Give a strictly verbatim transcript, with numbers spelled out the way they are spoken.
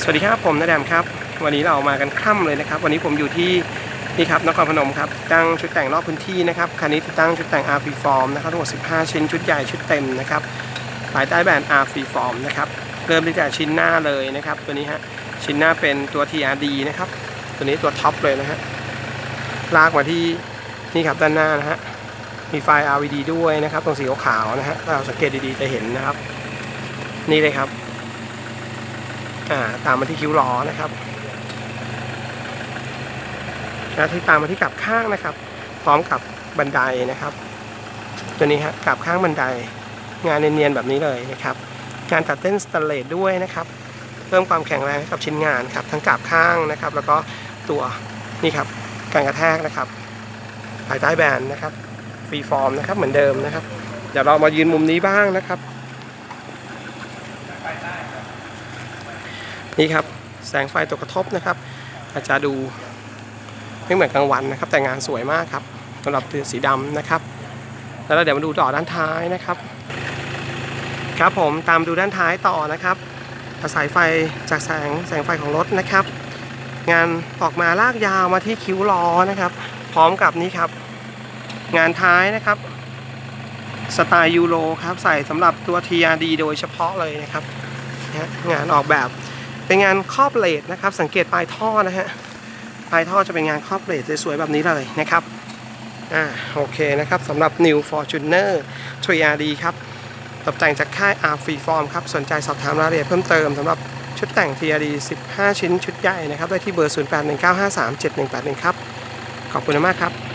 สวัสดีครับผมนาแดมครับวันนี้เรามากันค่ำเลยนะครับวันนี้ผมอยู่ที่นี่ครับนครพนมครับตั้งชุดแต่งรอบพื้นที่นะครับคันนี้ติดตั้งชุดแต่ง อาร์ Freeform นะครับทั้งหมดสิบห้าชิ้นชุดใหญ่ชุดเต็มนะครับภายใต้แบรนด์ อาร์ Freeform นะครับเริ่มตั้งแต่ชิ้นหน้าเลยนะครับตัวนี้ฮะชิ้นหน้าเป็นตัว ที อาร์ ดี นะครับตัวนี้ตัวท็อปเลยนะฮะลากมาที่นี่ครับด้านหน้านะฮะมีไฟ อาร์ วี ดี ด้วยนะครับตรงสีขาวๆนะฮะถ้าเราสังเกตดีๆจะเห็นนะครับนี่เลยครับตามมาที่คิ้วล้อนะครับแล้วที่ตามมาที่กลับข้างนะครับพร้อมกับบันไดนะครับตัวนี้ฮะกลับข้างบันไดงานเนียนๆแบบนี้เลยนะครับงานตัดเส้นสแตนเลสด้วยนะครับเพิ่มความแข็งแรงกับชิ้นงานครับทั้งกลับข้างนะครับแล้วก็ตัวนี่ครับการกระแทกนะครับภายใต้แบรนด์นะครับฟรีฟอร์มนะครับเหมือนเดิมนะครับเดี๋ยวเรามายืนมุมนี้บ้างนะครับนี่ครับแสงไฟตกกระทบนะครับอาจจะดูไม่เหมือนกลางวันนะครับแต่งานสวยมากครับสำหรับตัวสีดำนะครับแล้วเดี๋ยวมาดูต่อด้านท้ายนะครับครับผมตามดูด้านท้ายต่อนะครับสายไฟจากแสงแสงไฟของรถนะครับงานออกมาลากยาวมาที่คิ้วล้อนะครับพร้อมกับนี้ครับงานท้ายนะครับสไตล์ยูโรครับใส่สำหรับตัว ที อาร์ ดี โดยเฉพาะเลยนะครับงานออกแบบเป็นงานครอบเลดนะครับสังเกตปลายท่อนะฮะปลายท่อจะเป็นงานครอบเลดสวยๆแบบนี้เลยนะครับอ่าโอเคนะครับสำหรับ New Fortuner ทรี อาร์ ดี ครับตกแต่งจากค่าย อาร์ Freeform ครับสนใจสอบถามรายละเอียดเพิ่มเติมสำหรับชุดแต่ง ที อาร์ ดี สิบห้าชิ้นชุดใหญ่นะครับได้ที่เบอร์ ศูนย์ แปด หนึ่ง เก้า ห้า สาม เจ็ด หนึ่ง แปด หนึ่ง ครับขอบคุณมากครับ